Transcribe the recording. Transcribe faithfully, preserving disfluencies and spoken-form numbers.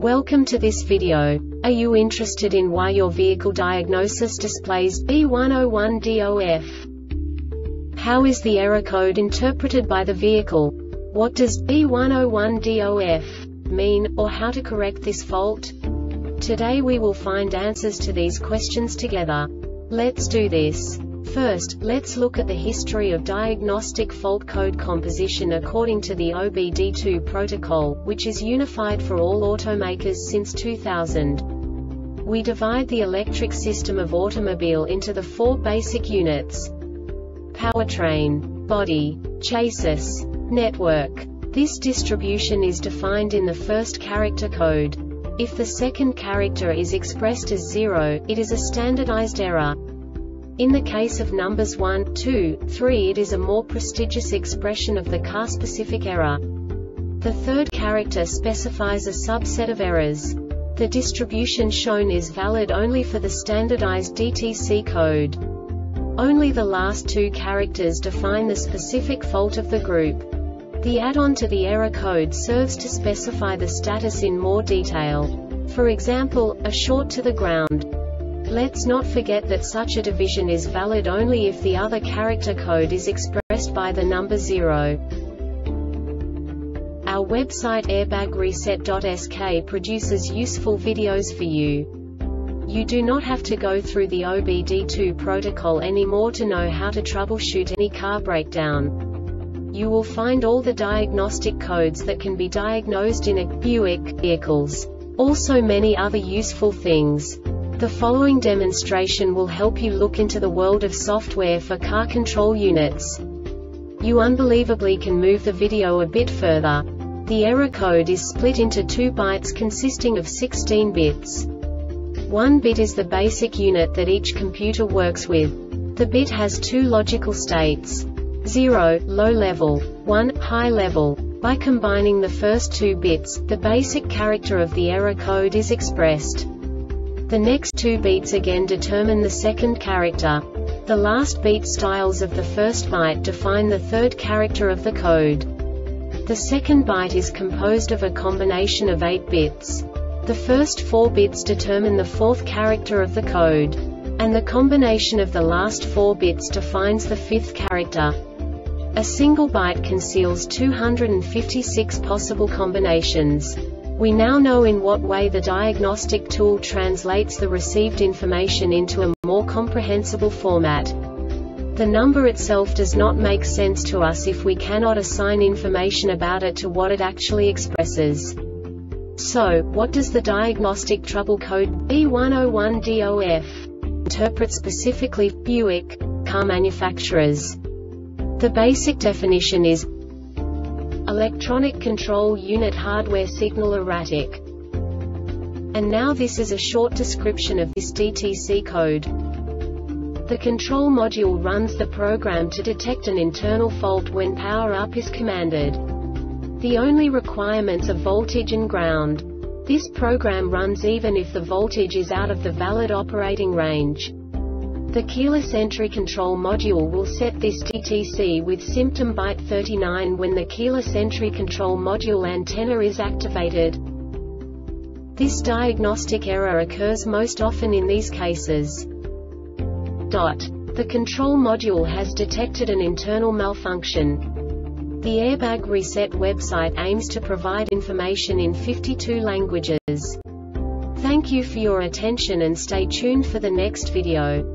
Welcome to this video. Are you interested in why your vehicle diagnosis displays B one oh one D O F? How is the error code interpreted by the vehicle? What does B one oh one D O F mean, or how to correct this fault? Today we will find answers to these questions together. Let's do this. First, let's look at the history of diagnostic fault code composition according to the O B D two protocol, which is unified for all automakers since two thousand. We divide the electric system of automobile into the four basic units: powertrain, body, chassis, network. This distribution is defined in the first character code. If the second character is expressed as zero, it is a standardized error. In the case of numbers one, two, three, it is a more prestigious expression of the car-specific error. The third character specifies a subset of errors. The distribution shown is valid only for the standardized D T C code. Only the last two characters define the specific fault of the group. The add-on to the error code serves to specify the status in more detail. For example, a short to the ground. Let's not forget that such a division is valid only if the other character code is expressed by the number zero. Our website airbag reset dot S K produces useful videos for you. You do not have to go through the O B D two protocol anymore to know how to troubleshoot any car breakdown. You will find all the diagnostic codes that can be diagnosed in a Buick vehicles. Also many other useful things. The following demonstration will help you look into the world of software for car control units. You unbelievably can move the video a bit further. The error code is split into two bytes consisting of sixteen bits. One bit is the basic unit that each computer works with. The bit has two logical states: zero, low level, one, high level. By combining the first two bits, the basic character of the error code is expressed. The next two beats again determine the second character. The last beat styles of the first byte define the third character of the code. The second byte is composed of a combination of eight bits. The first four bits determine the fourth character of the code. And the combination of the last four bits defines the fifth character. A single byte conceals two hundred fifty-six possible combinations. We now know in what way the diagnostic tool translates the received information into a more comprehensible format. The number itself does not make sense to us if we cannot assign information about it to what it actually expresses. So, what does the diagnostic trouble code B one oh one D O F interpret specifically for Buick car manufacturers? The basic definition is electronic control unit hardware signal erratic. And now this is a short description of this D T C code. The control module runs the program to detect an internal fault when power up is commanded. The only requirements are voltage and ground. This program runs even if the voltage is out of the valid operating range. The keyless entry control module will set this D T C with symptom byte thirty-nine when the keyless entry control module antenna is activated. This diagnostic error occurs most often in these cases. Dot. The control module has detected an internal malfunction. The Airbag Reset website aims to provide information in fifty-two languages. Thank you for your attention and stay tuned for the next video.